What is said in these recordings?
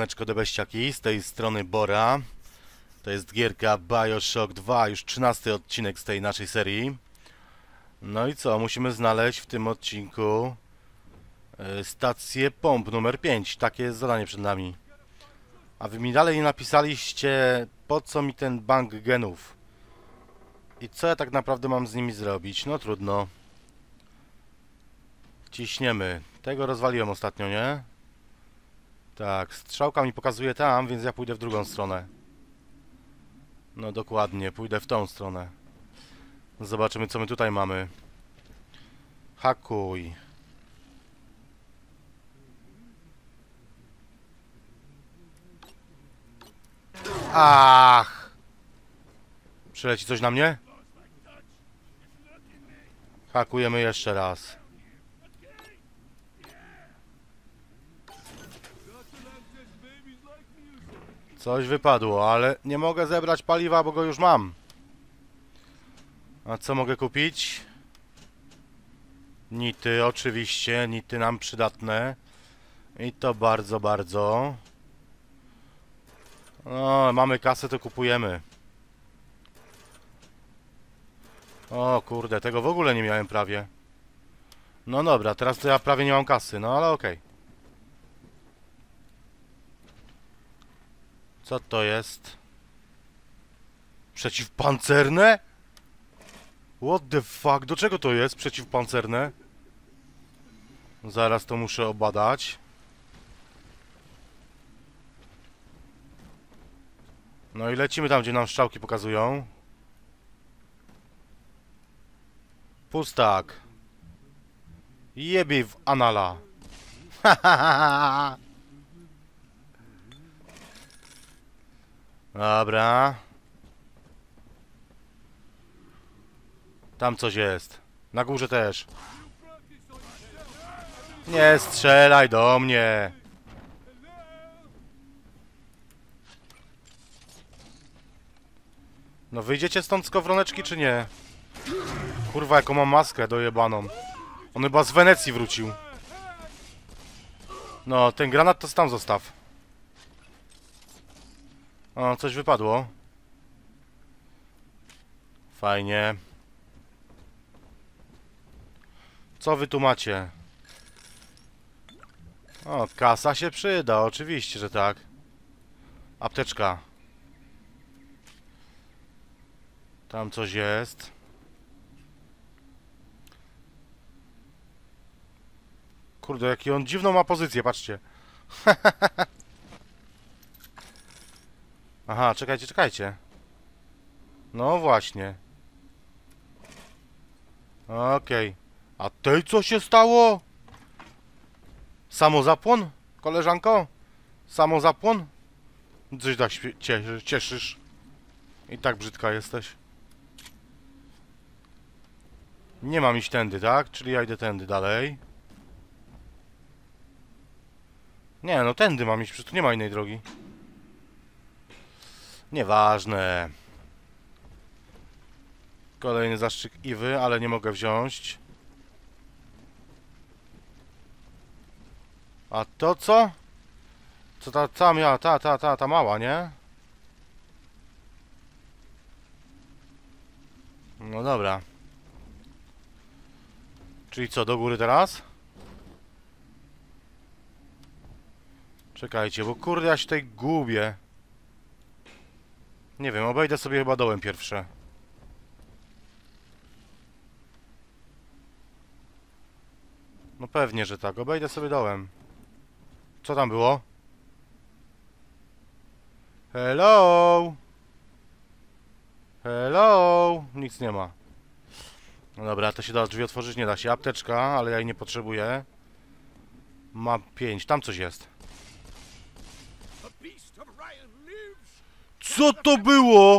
Siemaneczko debeściaki, z tej strony Bora. To jest gierka BioShock 2, już 13 odcinek z tej naszej serii. No i co, musimy znaleźć w tym odcinku stację pomp numer 5. Takie jest zadanie przed nami. A wy mi dalej nie napisaliście, po co mi ten bank genów. I co ja tak naprawdę mam z nimi zrobić? No trudno. Ciśniemy. Tego rozwaliłem ostatnio, nie? Tak, strzałka mi pokazuje tam, więc ja pójdę w drugą stronę. No dokładnie, pójdę w tą stronę. Zobaczymy, co my tutaj mamy. Hakuj. Ach! Przyleci coś na mnie? Hakujemy jeszcze raz. Coś wypadło, ale nie mogę zebrać paliwa, bo go już mam. A co mogę kupić? Nity, oczywiście. Nity nam przydatne. I to bardzo, bardzo. No, mamy kasę, to kupujemy. O kurde, tego w ogóle nie miałem prawie. No dobra, teraz to ja prawie nie mam kasy, no ale okej. Co to jest? Przeciwpancerne? What the fuck? Do czego to jest przeciwpancerne? Zaraz to muszę obadać. No i lecimy tam, gdzie nam strzałki pokazują. Pustak. Jebie w anala. Dobra. Tam coś jest. Na górze też. Nie strzelaj do mnie. No wyjdziecie stąd z kowroneczki czy nie? Kurwa, jaką mam maskę dojebaną. On chyba z Wenecji wrócił. No, ten granat to tam zostaw. O, coś wypadło. Fajnie. Co wy tu macie? O, kasa się przyda, oczywiście, że tak. Apteczka. Tam coś jest. Kurde, jaki on dziwną ma pozycję, patrzcie. Aha, czekajcie, czekajcie. No właśnie. Okej. A tej co się stało? Samozapłon? Koleżanko? Samozapłon? Coś tak cieszysz. I tak brzydka jesteś. Nie mam iść tędy, tak? Czyli ja idę tędy dalej. Nie, no tędy mam iść, przecież tu nie ma innej drogi. Nieważne. Kolejny zastrzyk Iwy, ale nie mogę wziąć. A to co? Co ta mała, nie? No dobra. Czyli co, do góry teraz? Czekajcie, bo kurde ja się tutaj gubię. Nie wiem, obejdę sobie chyba dołem pierwsze. No pewnie, że tak. Obejdę sobie dołem. Co tam było? Hello! Hello! Nic nie ma. No dobra, to się da drzwi otworzyć, nie da się. Apteczka, ale ja jej nie potrzebuję. Mam 5, tam coś jest. Co to było?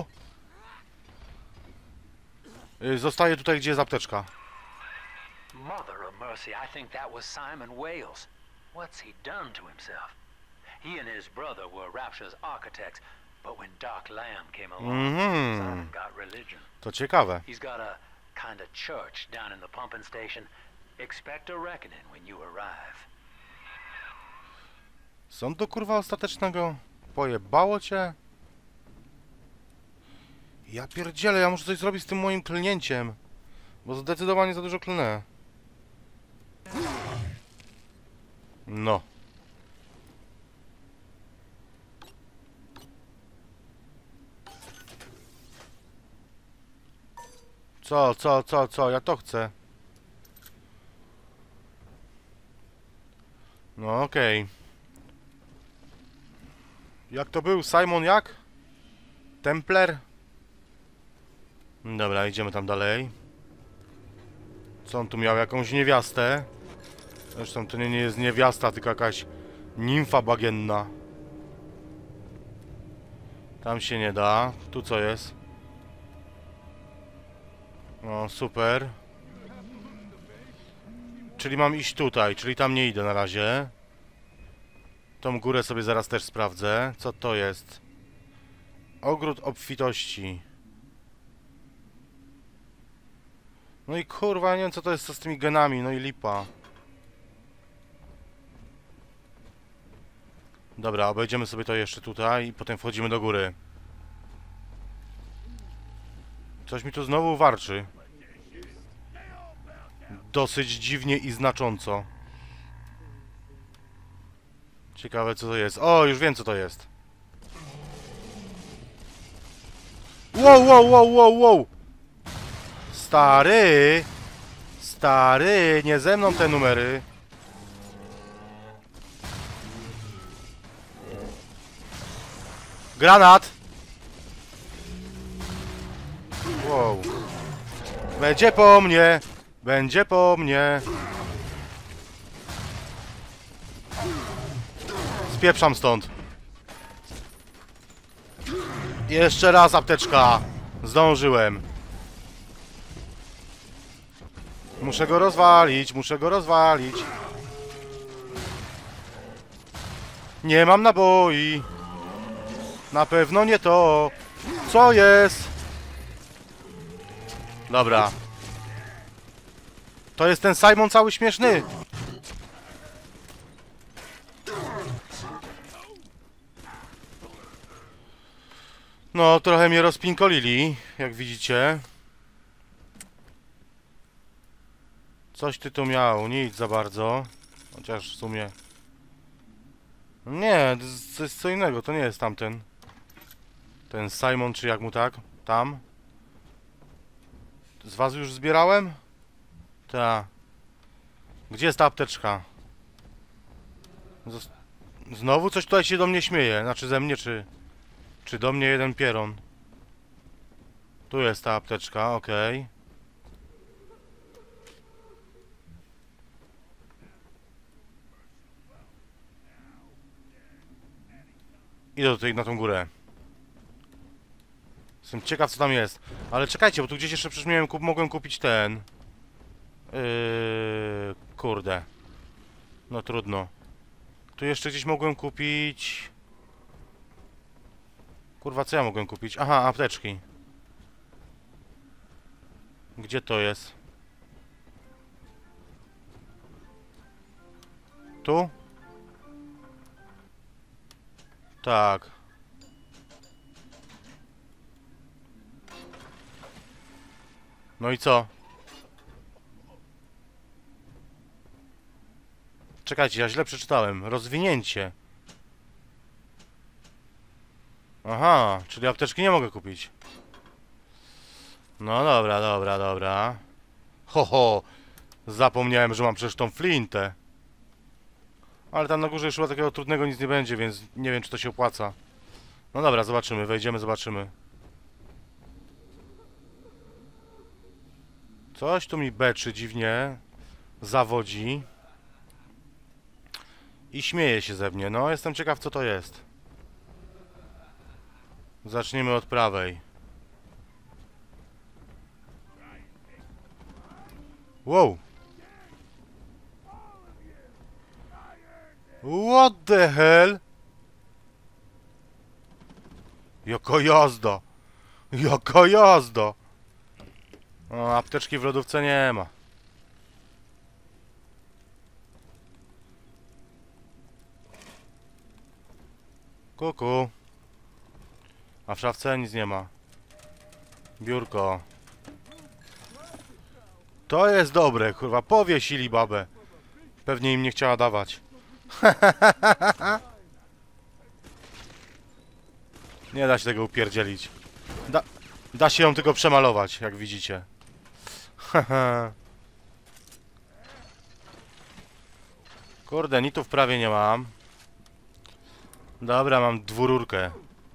Zostaję tutaj, gdzie jest apteczka. Mother of mercy, I think that was Simon Wales. What's he done to himself? He and his brother were Rapture's architects, but when Doc Lamb came along, Simon got religion. To ciekawe. He's got a kind of church down in the pumping station. Expect a reckoning when you arrive. Sądu kurwa ostatecznego? Pojebało cię? Ja pierdzielę, ja muszę coś zrobić z tym moim klnięciem. Bo zdecydowanie za dużo klnę. No. Co? Ja to chcę. No okej. Jak to był? Simon jak? Templar? Dobra, idziemy tam dalej. Co on tu miał? Jakąś niewiastę? Zresztą to nie jest niewiasta, tylko jakaś nimfa bagienna. Tam się nie da. Tu co jest? No, super. Czyli mam iść tutaj, czyli tam nie idę na razie. Tą górę sobie zaraz też sprawdzę. Co to jest? Ogród obfitości. No i kurwa, nie wiem co to jest, co z tymi genami, no i lipa. Dobra, obejdziemy sobie to jeszcze tutaj i potem wchodzimy do góry. Coś mi tu znowu warczy. Dosyć dziwnie i znacząco. Ciekawe co to jest. O, już wiem co to jest. Wow. Stary! Stary, nie ze mną te numery. Granat! Wow. Będzie po mnie! Będzie po mnie! Spieprzam stąd. Jeszcze raz apteczka. Zdążyłem. Muszę go rozwalić. Nie mam naboi. Na pewno nie to. Co jest? Dobra. To jest ten Simon cały śmieszny. No, trochę mnie rozpinkolili, jak widzicie. Coś ty tu miał, nic za bardzo. Chociaż w sumie... Nie, to jest co innego, to nie jest tamten. Ten Simon, czy jak mu tak? Tam. Z was już zbierałem? Ta. Gdzie jest ta apteczka? Znowu coś tutaj się do mnie śmieje. Znaczy ze mnie, czy do mnie jeden pieron. Tu jest ta apteczka, okej. Idę tutaj na tą górę. Jestem ciekaw co tam jest. Ale czekajcie, bo tu gdzieś jeszcze przecież mogłem kupić ten. Kurde. No trudno. Tu jeszcze gdzieś mogłem kupić... Kurwa, co ja mogłem kupić? Aha, apteczki. Gdzie to jest? Tu? Tak. No i co? Czekajcie, ja źle przeczytałem. Rozwinięcie. Aha, czyli apteczki nie mogę kupić. No dobra. Ho. Zapomniałem, że mam przecież tą flintę. Ale tam na górze już chyba takiego trudnego nic nie będzie, więc nie wiem, czy to się opłaca. No dobra, zobaczymy. Wejdziemy, zobaczymy. Coś tu mi beczy dziwnie. Zawodzi. I śmieje się ze mnie. No, jestem ciekaw, co to jest. Zaczniemy od prawej. Wow. What the hell? Jaka jazda. Jaka jazda. O, apteczki w lodówce nie ma. Kuku. A w szafce nic nie ma. Biurko. To jest dobre, kurwa. Powiesili babę. Pewnie im nie chciała dawać. Nie da się tego upierdzielić. Da się ją tylko przemalować, jak widzicie. Kurde, nitów prawie nie mam. Dobra, mam dwururkę.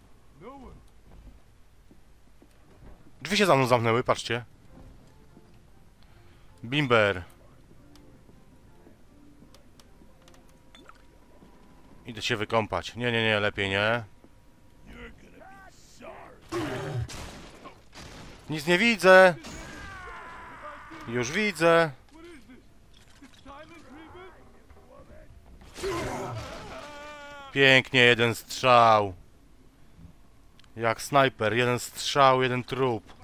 Drzwi się za mną zamknęły, patrzcie. Bimber. Idę się wykąpać. Nie, lepiej nie. Nic nie widzę. Już widzę. Pięknie, jeden strzał. Jak snajper, jeden strzał, jeden trup.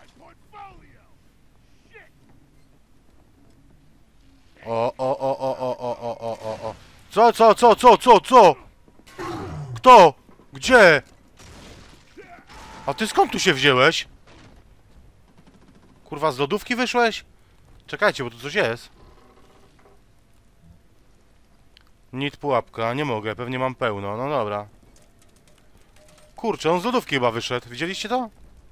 O. Co? Kto? Gdzie? A ty skąd tu się wziąłeś? Kurwa, z lodówki wyszłeś? Czekajcie, bo tu coś jest. Nit pułapka, nie mogę, pewnie mam pełno, no dobra. Kurczę, on z lodówki chyba wyszedł, widzieliście to?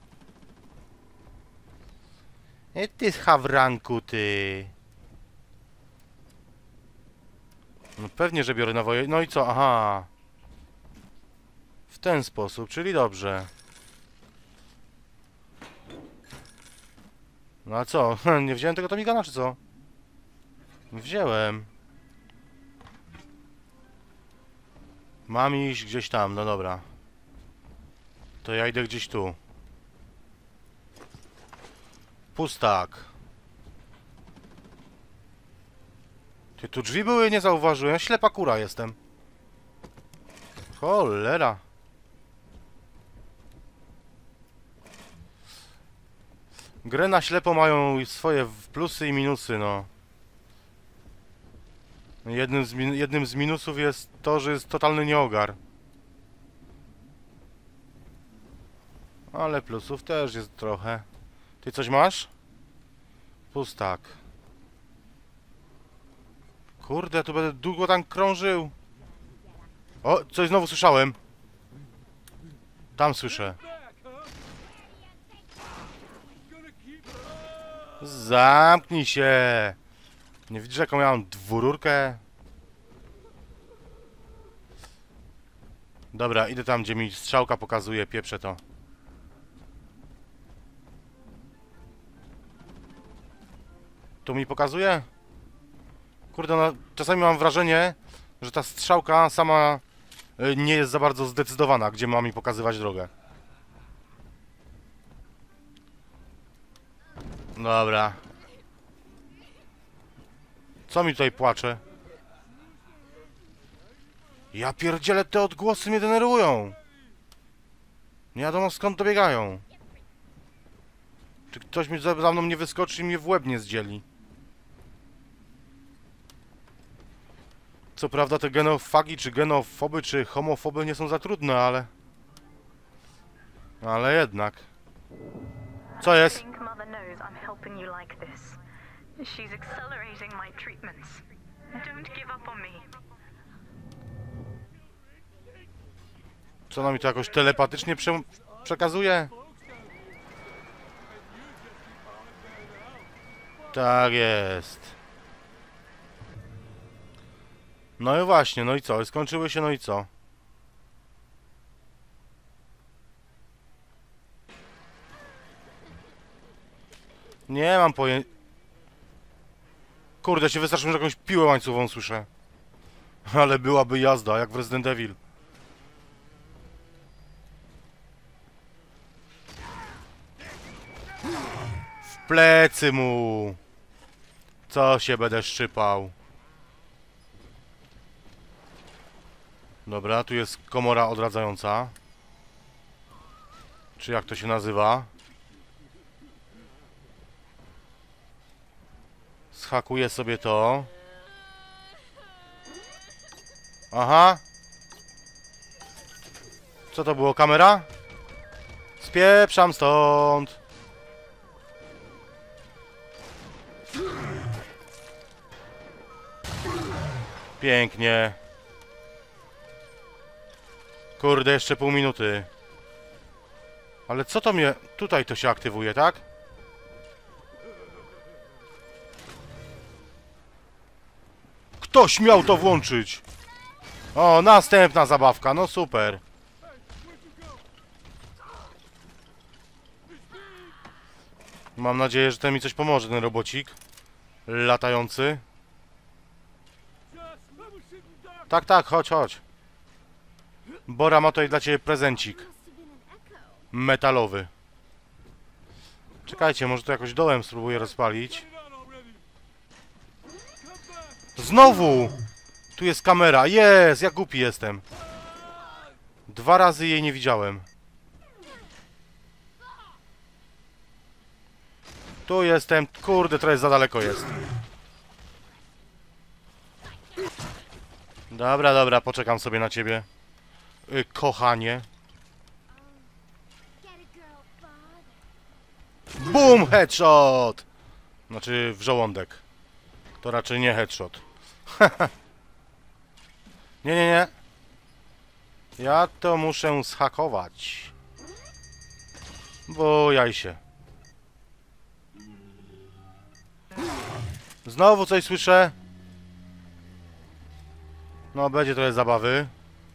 Ty hawranku, ty. No pewnie, że biorę nawoje, no i co, aha. W ten sposób, czyli dobrze. No a co, nie wziąłem tego Tomigana, czy co? Wziąłem. Mam iść gdzieś tam, no dobra. To ja idę gdzieś tu. Pustak. Ty, tu drzwi były? Nie zauważyłem. Ślepa kura jestem. Cholera. Grę na ślepo mają swoje plusy i minusy, no. Jednym z minusów jest to, że jest totalny nieogar. Ale plusów też jest trochę. Ty coś masz? Pustak. Kurde, tu będę długo tam krążył. O, coś znowu słyszałem. Tam słyszę. Zamknij się. Nie widzisz, jaką ja mam dwururkę? Dobra, idę tam, gdzie mi strzałka pokazuje, pieprzę to. Tu mi pokazuje? Kurde, no, czasami mam wrażenie, że ta strzałka sama nie jest za bardzo zdecydowana, gdzie ma mi pokazywać drogę. Dobra. Co mi tutaj płacze? Ja pierdzielę, te odgłosy mnie denerwują. Nie wiadomo, skąd dobiegają. Czy ktoś mi za mną nie wyskoczy i mnie w łeb nie zdzieli? Co prawda te genofagi, czy genofoby, czy homofoby nie są za trudne, ale... Ale jednak. Co jest? Co nam mi to jakoś telepatycznie przekazuje? Tak jest. No i właśnie, no i co? Skończyły się, no i co? Nie mam pojęcia. Kurde, się wystraszyłem, że jakąś piłę łańcuchową słyszę. Ale byłaby jazda, jak w Resident Evil. W plecy mu! Co się będę szczypał? Dobra, tu jest komora odradzająca. Czy jak to się nazywa? Zhakuję sobie to. Aha. Co to było? Kamera? Spieprzam stąd. Pięknie. Kurde, jeszcze pół minuty. Ale co to mnie... Tutaj to się aktywuje, tak? Ktoś miał to włączyć! O, następna zabawka, no super. Mam nadzieję, że ten mi coś pomoże, ten robocik. Latający. Tak, tak, chodź, chodź. Bora ma tutaj dla ciebie prezencik. Metalowy. Czekajcie, może to jakoś dołem spróbuję rozpalić. Znowu! Tu jest kamera. Jest! Ja głupi jestem. 2 razy jej nie widziałem. Tu jestem. Kurde, trochę za daleko jest. Dobra, dobra, poczekam sobie na ciebie. Kochanie. BUM! Headshot! Znaczy w żołądek. To raczej nie headshot. Nie, nie, nie. Ja to muszę zhakować. Bojaj się. Znowu coś słyszę. No, będzie trochę zabawy.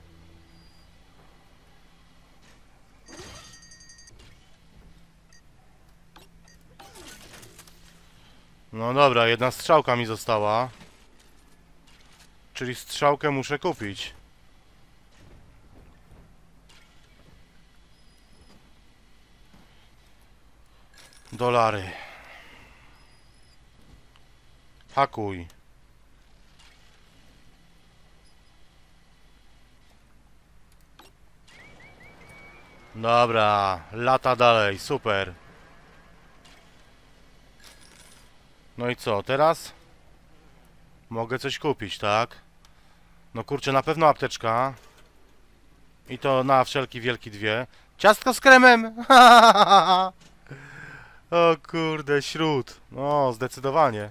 No dobra, jedna strzałka mi została. Czyli strzałkę muszę kupić. Dolary. Hakuj. Dobra, lata dalej, super. No i co, teraz? Mogę coś kupić, tak? No kurczę, na pewno apteczka. I to na wszelki wielki 2. Ciastko z kremem! O kurde, śród. No, zdecydowanie.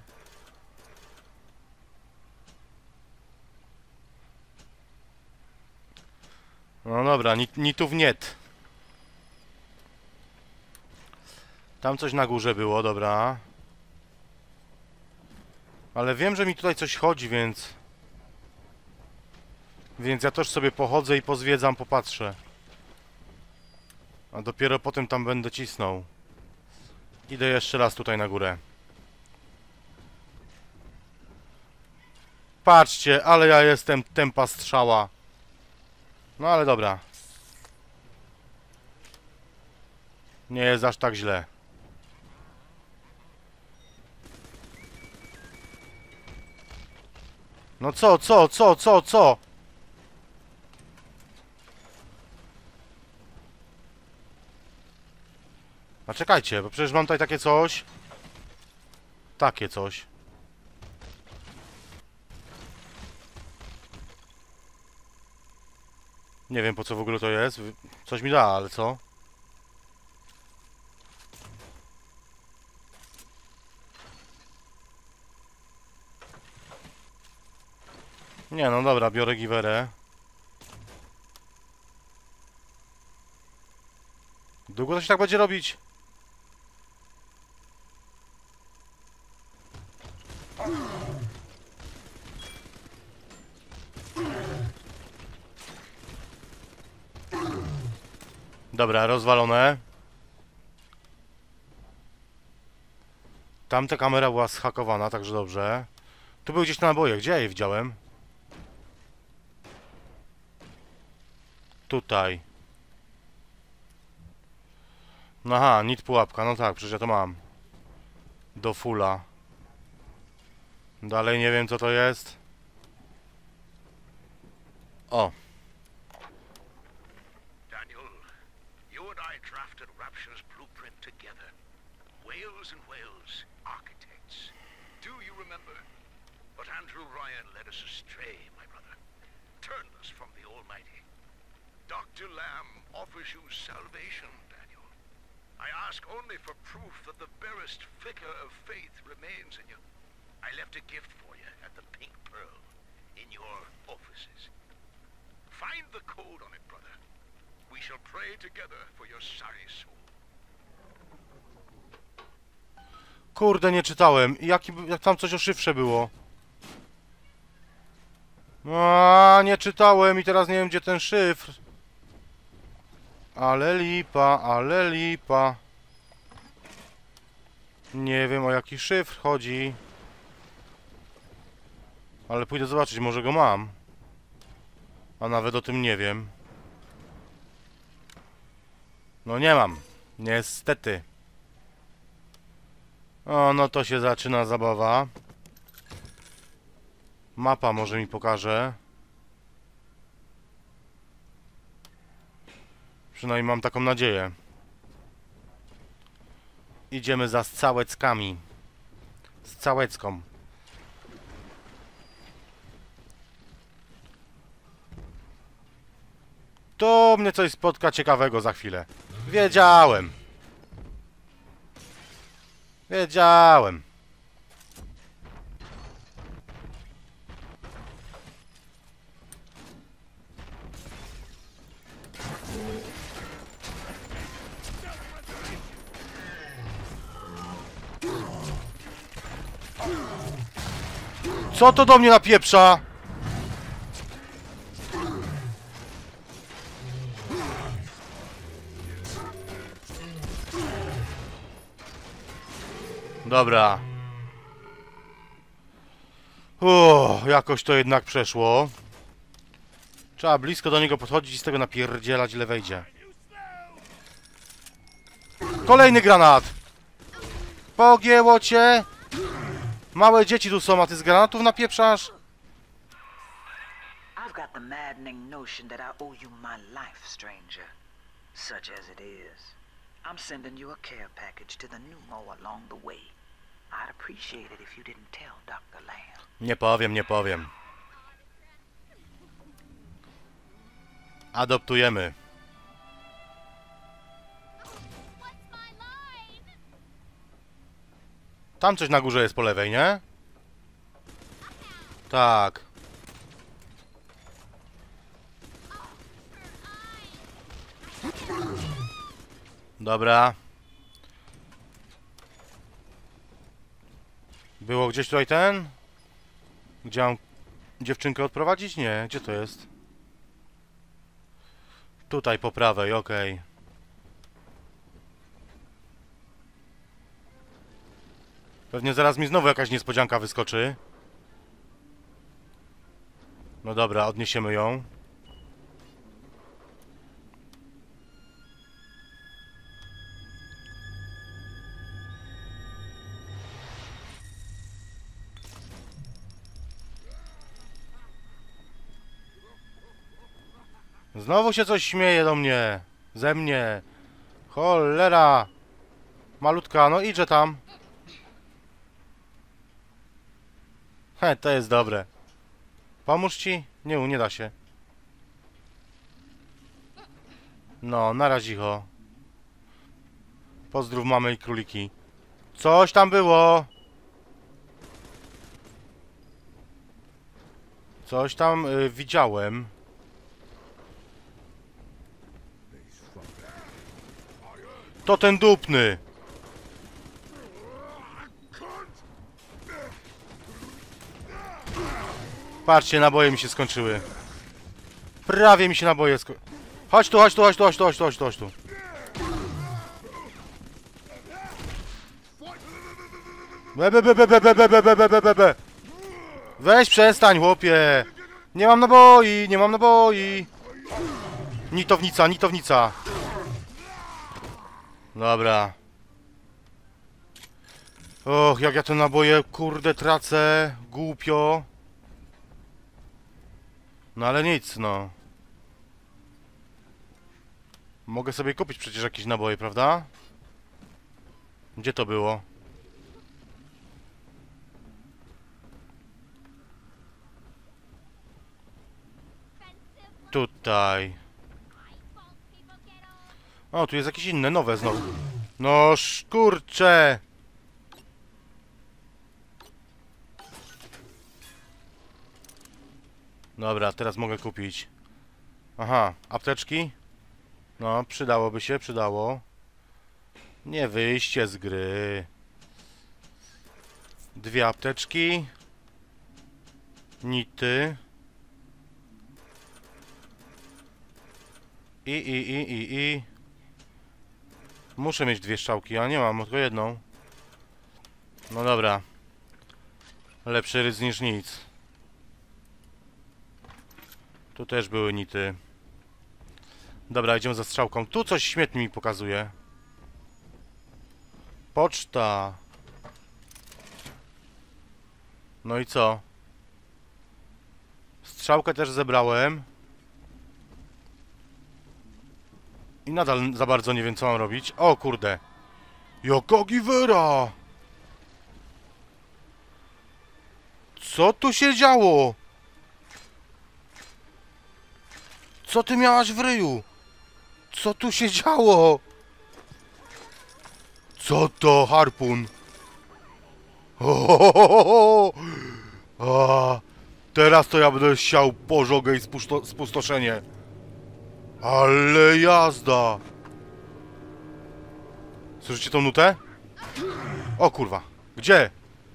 No dobra, ni tu wniet. Tam coś na górze było, dobra. Ale wiem, że mi tutaj coś chodzi, więc... Więc ja też sobie pochodzę i pozwiedzam, popatrzę. A dopiero potem tam będę cisnął. Idę jeszcze raz tutaj na górę. Patrzcie, ale ja jestem tempa strzała. No ale dobra. Nie jest aż tak źle. No co? A czekajcie, bo przecież mam tutaj takie coś. Takie coś. Nie wiem po co w ogóle to jest. Coś mi da, ale co? Nie, no dobra, biorę giwerę. Długo to się tak będzie robić? Dobra, rozwalone. Tamta kamera była zhakowana, także dobrze. Tu był gdzieś na naboje. Gdzie ja je widziałem? Tutaj. Aha, nit pułapka. No tak, przecież ja to mam. Do fulla. Dalej nie wiem co to jest. O. Daniel, you and I drafted Rapture's blueprint together. Wales and Wales, architects. Do you remember? But Andrew Ryan led us astray, my brother. Turned us from the Almighty. Dr. Lamb offers you salvation, Daniel. I ask only for proof that the barest flicker of faith remains in you. I left a gift for you at the Pink Pearl, in your offices. Find the code on it, brother. We shall pray together for your sorry soul. Kurde, nie czytałem. Jak tam coś o szyfrze było? A, nie czytałem i teraz nie wiem, gdzie ten szyfr. Ale lipa, ale lipa. Nie wiem, o jaki szyfr chodzi. Ale pójdę zobaczyć, może go mam. A nawet o tym nie wiem. No nie mam. Niestety. O, no to się zaczyna zabawa. Mapa może mi pokaże. Przynajmniej mam taką nadzieję. Idziemy za Scałeckami. Scałecką. To mnie coś spotka ciekawego za chwilę. Wiedziałem. Wiedziałem. Co to do mnie napieprza? Dobra. Jakoś to jednak przeszło. Trzeba blisko do niego podchodzić i z tego napierdzielać, ile wejdzie. Kolejny granat! Pogięło cię! Małe dzieci tu są, a ty z granatów napieprzasz? I've got the maddening notion that I owe you my life, stranger. Such as it is. I'm sending you a care package to the pneumo along the way. I'd appreciate it if you didn't tell Dr. Lamb. Nie powiem, nie powiem. Adoptujemy. Tam coś na górze jest po lewej, nie? Tak. Dobra. Było gdzieś tutaj ten? Gdzie mam dziewczynkę odprowadzić? Nie. Gdzie to jest? Tutaj po prawej, okej. Pewnie zaraz mi znowu jakaś niespodzianka wyskoczy. No dobra, odniesiemy ją. Znowu się coś śmieje do mnie. Ze mnie. Cholera. Malutka, no idźże tam. To jest dobre. Pomóż ci? Nie da się. No, na razie ho. Pozdrów mamy i króliki. Coś tam było. Coś tam widziałem. To ten dupny. Patrzcie, naboje mi się skończyły. Prawie mi się naboje Chodź tu, chodź tu, chodź tu, chodź tu, chodź tu, chodź tu, chodź tu. Be. Weź przestań, chłopie. Nie mam naboi, nie mam naboi. Nitownica, nitownica. Dobra. Och, jak ja te naboje, kurde, tracę. Głupio. No ale nic, no. Mogę sobie kupić przecież jakieś naboje, prawda? Gdzie to było? Tutaj. O, tu jest jakieś inne, nowe znowu. No kurcze! Dobra, teraz mogę kupić. Aha, apteczki? No, przydałoby się, przydało. Nie wyjście z gry. 2 apteczki. Nity. I. Muszę mieć 2 strzałki, a nie mam, tylko jedną. No dobra. Lepszy rys niż nic. Tu też były nity. Dobra, idziemy za strzałką. Tu coś śmietnie mi pokazuje. Poczta. No i co? Strzałkę też zebrałem. I nadal za bardzo nie wiem, co mam robić. O kurde. Jaka giwera! Co tu się działo? Co ty miałaś w ryju? Co tu się działo? Co to harpun? A, teraz to ja będę siał pożogę i spustoszenie. Ale jazda! Słyszycie tą nutę? O kurwa. Gdzie?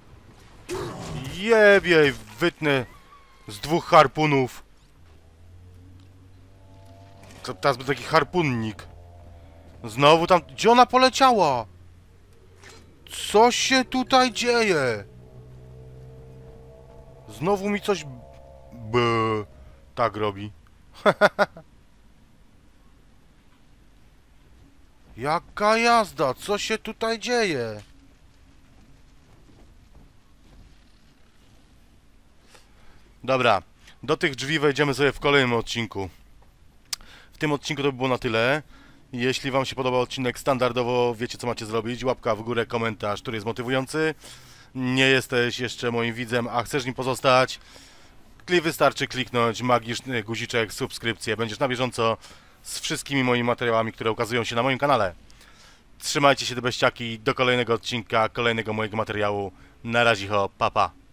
Jebiej, wytnę z 2 harpunów. Teraz był taki harpunnik. Znowu tam... Gdzie ona poleciała? Co się tutaj dzieje? Znowu mi coś... tak robi. Jaka jazda? Co się tutaj dzieje? Dobra, do tych drzwi wejdziemy sobie w kolejnym odcinku. W tym odcinku to by było na tyle. Jeśli wam się podobał odcinek, standardowo wiecie, co macie zrobić. Łapka w górę, komentarz, który jest motywujący. Nie jesteś jeszcze moim widzem, a chcesz nim pozostać, wystarczy kliknąć magiczny guziczek subskrypcję. Będziesz na bieżąco z wszystkimi moimi materiałami, które ukazują się na moim kanale. Trzymajcie się, te beściaki, do kolejnego odcinka, kolejnego mojego materiału. Na razie, pa pa.